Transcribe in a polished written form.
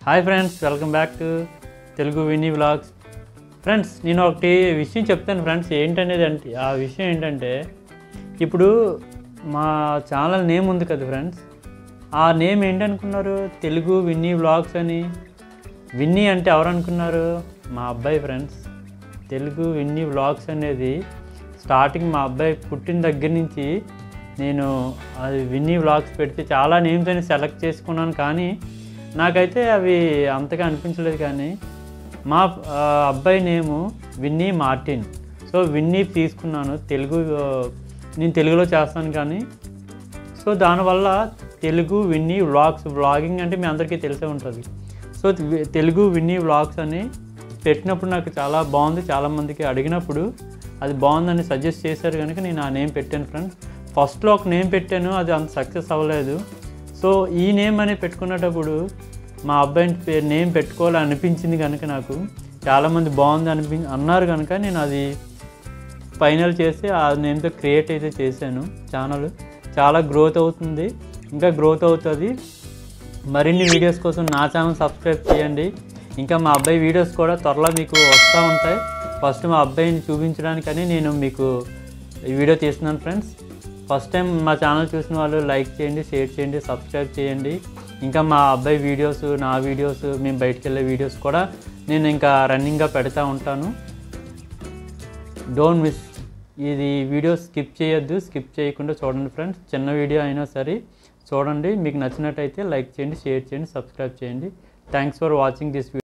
Hi friends, welcome back to Telugu Vinny vlogs. Friends, నేను ఒకటి విషయం చెప్తాను ఫ్రెండ్స్. ఏంటనేది అంటే ఆ విషయం ఏంటంటే, ఇప్పుడు మా ఛానల్ నేమ్ ఉంది కదా ఫ్రెండ్స్, ఆ నేమ్ ఏంటనుకున్నారు? తెలుగు విన్నీ వ్లాగ్స్ అని. విన్నీ అంటే ఎవరు అనుకున్నారు? మా అబ్బాయి ఫ్రెండ్స్. తెలుగు విన్నీ వ్లాగ్స్ అనేది స్టార్టింగ్ మా అబ్బాయి పుట్టిన దగ్గర నుంచి నేను అది విన్నీ వ్లాగ్స్ పెడితే చాలా నేమ్స్ అని సెలెక్ట్ చేసుకున్నాను, కానీ నాకైతే అవి అంతగా అనిపించలేదు. కానీ మా అబ్బాయి name Vinny Martin. So Vinny తీసుకున్నాను. నేను తెలుగులో చేస్తాను కానీ, సో దానివల్ల తెలుగు విన్నీ వ్లాగ్స్, వ్లాగింగ్ అంటే మీ అందరికీ తెలిసే ఉంటుంది. సో తెలుగు విన్నీ వ్లాగ్స్ అని పెట్టినప్పుడు నాకు చాలా బాగుంది. చాలామందికి అడిగినప్పుడు అది బాగుందని సజెస్ట్ చేశారు కనుక నేను ఆ నేమ్ పెట్టాను ఫ్రెండ్స్. ఫస్ట్లో ఒక నేమ్ పెట్టాను, అది అంత సక్సెస్ అవ్వలేదు. సో ఈ నేమ్ అని పెట్టుకునేటప్పుడు మా అబ్బాయి నేమ్ పెట్టుకోవాలని అనిపించింది కనుక, నాకు చాలామంది బాగుంది అన్నారు కనుక నేను అది ఫైనల్ చేసి ఆ నేమ్తో క్రియేట్ అయితే చేశాను. ఛానల్ చాలా గ్రోత్ అవుతుంది, ఇంకా గ్రోత్ అవుతుంది. మరిన్ని వీడియోస్ కోసం నా ఛానల్ సబ్స్క్రైబ్ చేయండి. ఇంకా మా అబ్బాయి వీడియోస్ కూడా త్వరలో మీకు వస్తూ ఉంటాయి. ఫస్ట్ మా అబ్బాయిని చూపించడానికని నేను మీకు ఈ వీడియో తీస్తున్నాను ఫ్రెండ్స్. ఫస్ట్ టైం మా ఛానల్ చూసిన వాళ్ళు లైక్ చేయండి, షేర్ చేయండి, సబ్స్క్రైబ్ చేయండి. ఇంకా మా అబ్బాయి వీడియోస్, నా వీడియోస్, మేము బయటికి వెళ్ళే వీడియోస్ కూడా నేను ఇంకా రన్నింగ్గా పెడతా ఉంటాను. Don't miss. ఇది వీడియో స్కిప్ చేయొద్దు, స్కిప్ చేయకుండా చూడండి ఫ్రెండ్స్. చిన్న వీడియో అయినా సరే చూడండి. మీకు నచ్చినట్టయితే లైక్ చేయండి, షేర్ చేయండి, సబ్స్క్రైబ్ చేయండి. Thanks for watching this video.